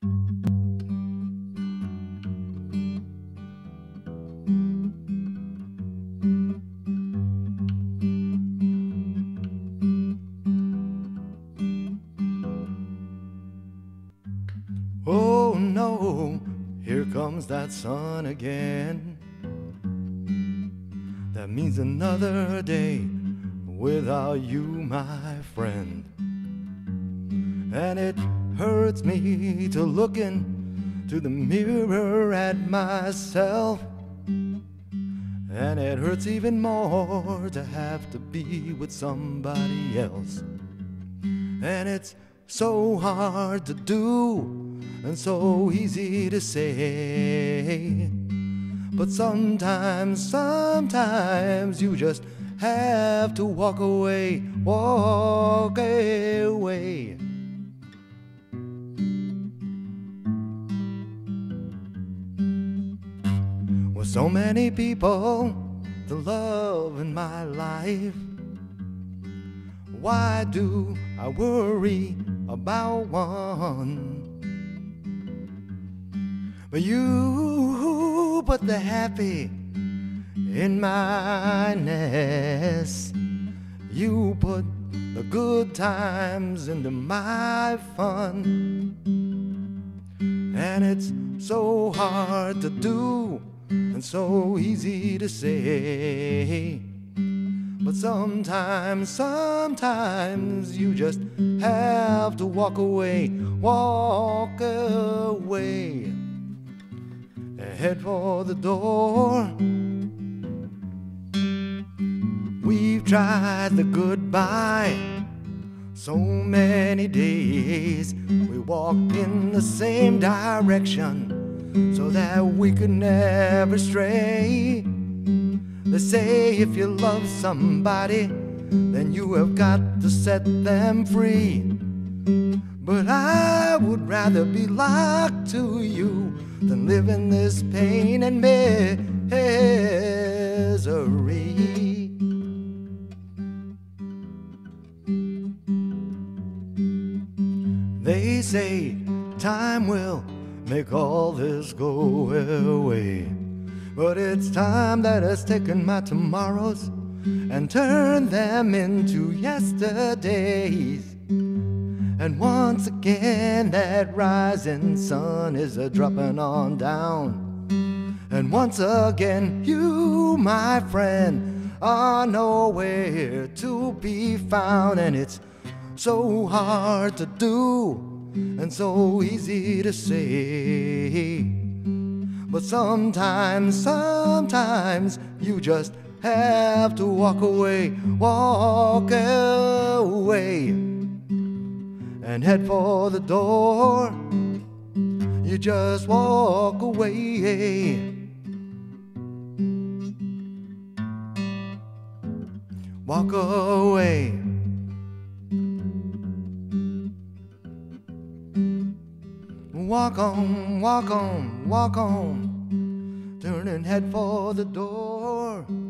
Oh no, here comes that sun again. That means another day without you, my friend. And it hurts me to look into the mirror at myself. And it hurts even more to have to be with somebody else. And it's so hard to do and so easy to say. But sometimes you just have to walk away, walk away. With so many people to love in my life, why do I worry about one? But you put the happy in my nest. You put the good times into my fun. And it's so hard to do and so easy to say. But sometimes you just have to walk away, walk away. Head for the door. We've tried the goodbye so many days. We walked in the same direction so that we could never stray. They say if you love somebody, then you have got to set them free. But I would rather be locked to you than live in this pain and misery. They say time will make all this go away, but it's time that has taken my tomorrows and turned them into yesterdays. And once again that rising sun is a-dropping on down. And once again you, my friend, are nowhere to be found. And it's so hard to do and so easy to say. But sometimes you just have to walk away, walk away. And head for the door. You just walk away. Walk away. Walk on, walk on, walk on. Turn and head for the door.